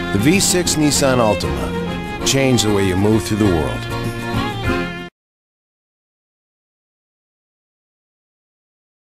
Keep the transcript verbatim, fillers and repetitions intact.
The V six Nissan Altima. Change the way you move through the world.